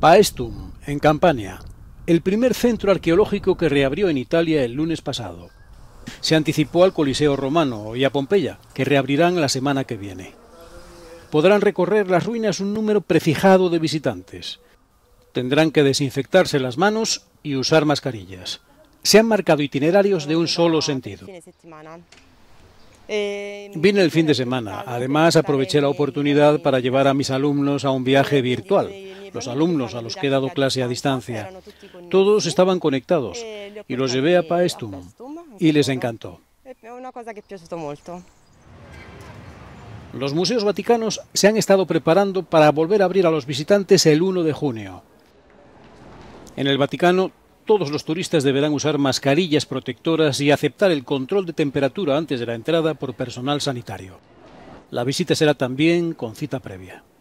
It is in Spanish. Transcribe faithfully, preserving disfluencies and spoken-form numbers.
Paestum, en Campania, el primer centro arqueológico que reabrió en Italia el lunes pasado. Se anticipó al Coliseo romano y a Pompeya, que reabrirán la semana que viene. Podrán recorrer las ruinas un número prefijado de visitantes. Tendrán que desinfectarse las manos y usar mascarillas. Se han marcado itinerarios de un solo sentido. Vine el fin de semana. Además, aproveché la oportunidad para llevar a mis alumnos a un viaje virtual. Los alumnos a los que he dado clase a distancia. Todos estaban conectados y los llevé a Paestum y les encantó. Los museos vaticanos se han estado preparando para volver a abrir a los visitantes el uno de junio. En el Vaticano, todos los turistas deberán usar mascarillas protectoras y aceptar el control de temperatura antes de la entrada por personal sanitario. La visita será también con cita previa.